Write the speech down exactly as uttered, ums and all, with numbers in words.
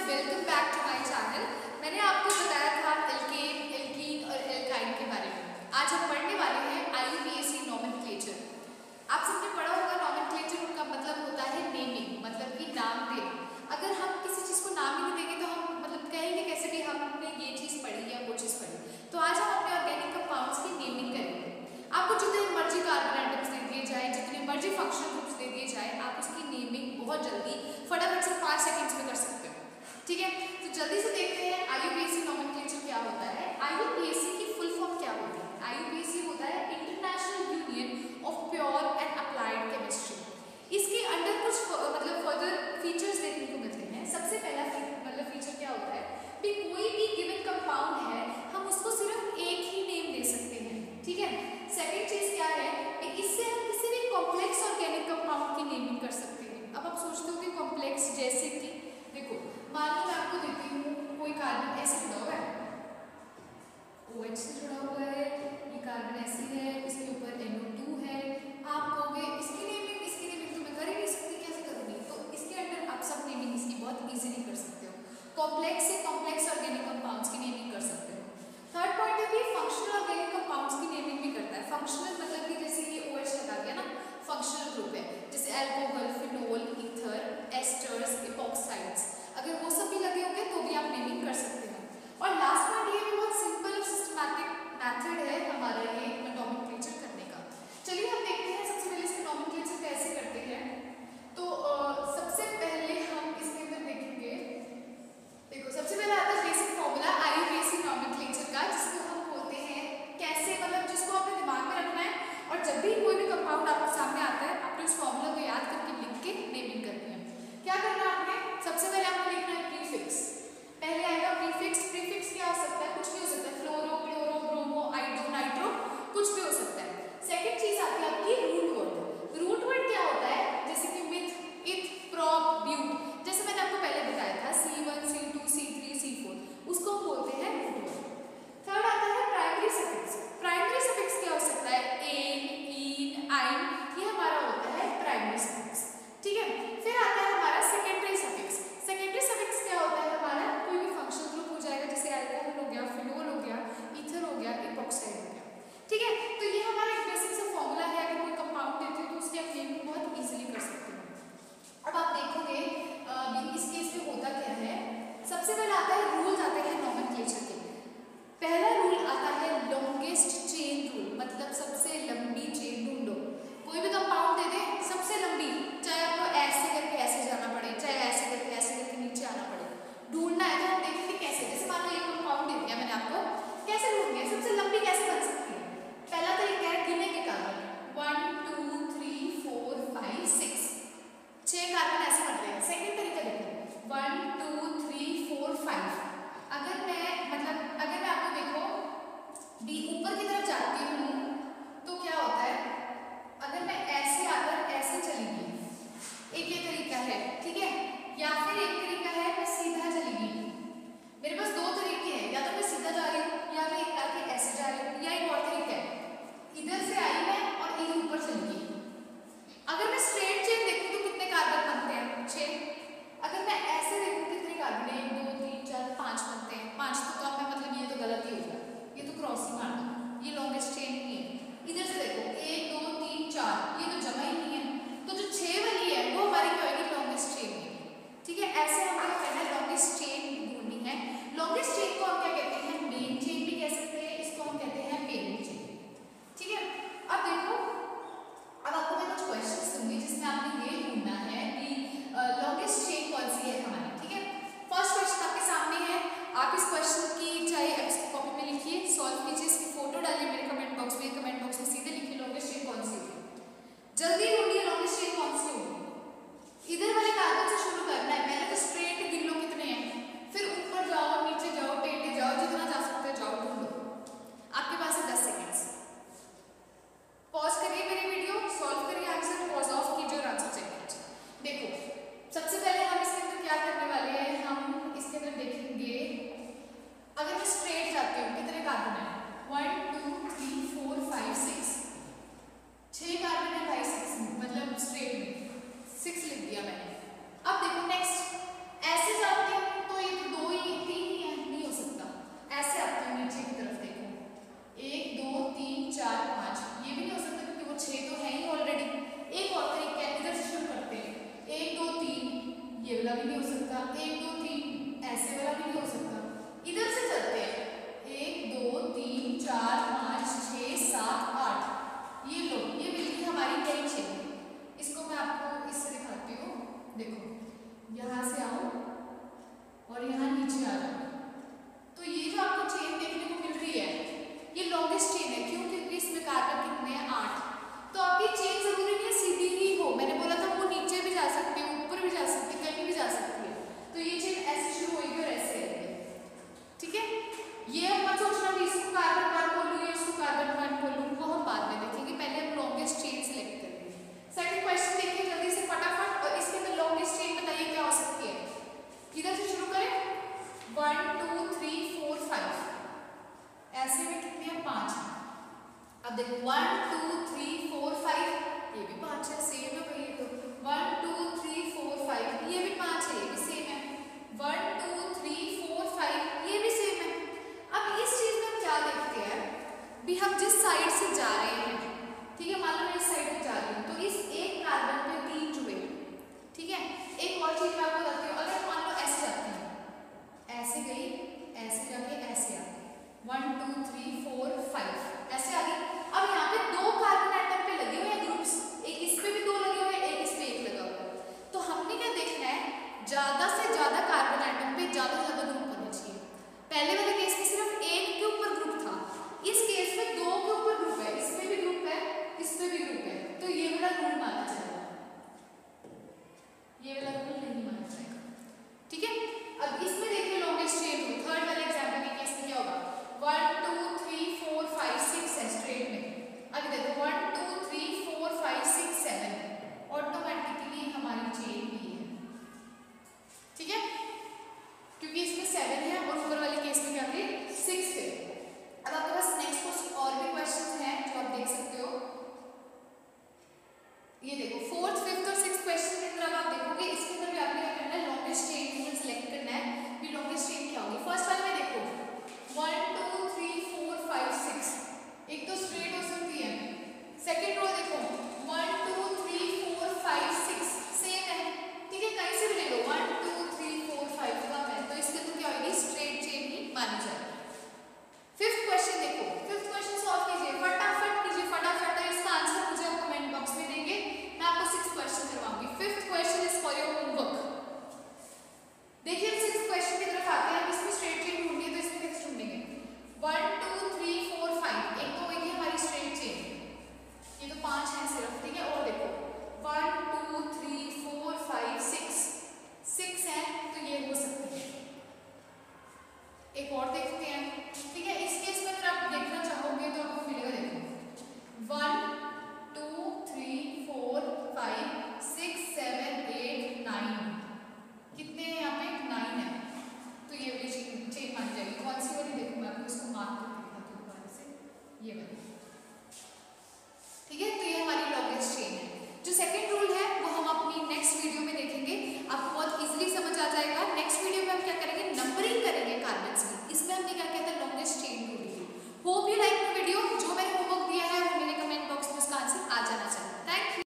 Welcome back to my channel. मैंने आपको बताया था एल्केन, एल्कीन और एल्काइन के बारे में। आज हम पढ़ने वाले हैं I U P A C nomenclature. आप सबने पढ़ा होगा नोमेनक्लेचर का मतलब होता है नेमिंग, मतलब कि नाम देना। अगर हम किसी चीज़ को नाम ही नहीं देंगे तो हम मतलब कहेंगे कैसे भी हमने ये चीज़ पढ़ी या वो चीज़ पढ़ी। तो आज हम अपने ऑर्गेनिक कंपाउंड्स की नेमिंग करेंगे। आपको जितने मर्जी कार्बन एटम्स दे दिए जाए, जितने मर्जी फंक्शनल ग्रुप्स दे दिए जाए, आप उसकी नेमिंग बहुत जल्दी फटाफट से पाँच सेकेंड्स में कर सकते हो। ठीक है, तो जल्दी से देखते हैं I U P A C nomenclature क्या होता है। आई यू पी ए सी की फुल फॉर्म क्या होती है? आई यू पी ए सी होता है International Union of Pure and Applied Chemistry. इसके अंडर कुछ मतलब फर्दर फीचर्स देखने को मिलते हैं। सबसे पहला मतलब फीचर क्या होता है कि कोई भी गिवन कंपाउंड है हम उसको सिर्फ एक ही नेम दे सकते हैं। ठीक है, सेकेंड चीज क्या है कि इससे हम किसी भी कॉम्प्लेक्स ऑर्गेनिक कंपाउंड की नेमिंग कर सकते हैं। अब आप सोचते हो कि कॉम्प्लेक्स जैसे कि देखो, मान लो मैं आपको देती हूँ कोई कार्बन ऐसे जुड़ा हुआ है, OH से जुड़ा हुआ है, ये कार्बन ऐसे है, इसके ऊपर एन ओ टू है। आप कहोगे इसकी नेमिंग इसकी नेमिंग तो मैं कर ही नहीं सकती, कैसे करूँगी? तो इसके अंदर आप सब नेमिंग इसकी बहुत इजीली कर सकते हो। कॉम्प्लेक्स से कॉम्प्लेक्स ऑर्गेनिक कंपाउंड्स की नेमिंग कर सकते हो। थर्ड पॉइंट है कि फंक्शनल ऑर्गेनिक कंपाउंड्स की नेमिंग भी करता है। फंक्शनल मतलब कि जैसे ये OH लगा दिया ना, फंक्शनल ग्रुप है, जैसे alcohol, phenol, ether, esters, epoxides, अगर वो सब भी लगे होंगे तो भी आप नेमिंग कर सकते हैं। और लास्ट पॉइंट ये भी बहुत सिंपल और सिस्टमैटिक मेथड है हमारा ये नोमेनक्लेचर करने का। चलिए हम देखते हैं सबसे पहले इसके नोमेनक्लेचर कैसे करते हैं। तो uh, सबसे पहले हम इसके अंदर देखेंगे, देखो सबसे पहले आता है basic formula I U P A C nomenclature का, जिसको हम बोलते हैं कैसे, मतलब जिसको आपने दिमाग में रखना है और जब भी कोई भी कंपाउंड आपके सामने आता है आपने उस फॉर्मूला को याद करके लिख के नेमिंग करनी है। क्या करना है आपने? सबसे पहले आपको लिखना है प्रीफिक्स। पहले आएगा प्रीफिक्स। प्रीफिक्स क्या हो सकता है? कुछ भी हो सकता है, fluoro, chloro, bromo, iodo, nitro, कुछ भी हो सकता है। सेकंड चीज आती है आपकी रूट वर्ड। रूट वर्ड क्या होता है? जैसे कि मिथ, इथ, प्रोप, ब्यूट, जैसे मैंने आपको पहले बताया था C one, C two, C three, C four, उसको हम बोलते हैं रूट वर्ड। थर्ड आता है प्राइमरी सफिक्स। प्राइमरी सफिक्स क्या हो सकता है? एन, ईन, आइन, ये हमारा होता है प्राइमरी सफिक्स। ठीक है, फिर आता है हमारा सेकेंडरी सफिक्स। सेकेंडरी सफिक्स क्या होता है हमारा? कोई भी फंक्शनल ग्रुप हो जाएगा, जैसे अल्कोहल हो गया, फिनोल हो गया, ईथर हो गया, इपॉक्साइड हो गया। ठीक है, तो ये हमारा एक बेसिक सा फॉर्मूला है। अगर कोई कंपाउंड देते हैं तो उसकी आप नेमिंग बहुत इजीली कर सकते हो। अब आप देखोगे इस केस में होता क्या है। सबसे पहले आता है रूल्स आते हैं नोमेनक्लेचर के। पहला रूल आता है लॉन्गेस्ट चेन रूल, मतलब सबसे लंबी चेन ढूंढो। कोई ये देखो फोर्थ फिफ्थ और सिक्स क्वेश्चन के अंदर आप देखोगे इसके अंदर भी आपने क्या करना है, लॉन्गेस्ट चेन रूल सेलेक्ट करना है कि लॉन्गेस्ट चेन क्या होगी। फर्स्ट वाले में देखो one two three four five six, एक तो स्ट्रेट हो सकती है। सेकेंड रो देखो one two three four five six same है, ठीक है, कहीं से भी ले लो one two three four five कम है तो इसके तो क्या होगी, स्ट्रेट चेन ही मानी जाएगी। फिफ्थ क्वेश्चन देखो, फिफ्थ क्वेश्चन सॉल्व कीजिए, फटाफट कीजिए, फटाफट, इसका आंसर मुझे आप कमेंट बॉक्स में देंगे, मैं आपको सिक्स क्वेश्चन करवाऊंगी। Fifth question is for your homework. देखिए सिक्स क्वेश्चन की तरफ आते हैं, इसमें स्ट्रेट चेन ढूंढनी है तो इसमें कैसे ढूंढेंगे, one two three four five, एक तो होगी हमारी स्ट्रेट चेन, ये तो पांच है सिर्फ, ठीक है, और देखो वन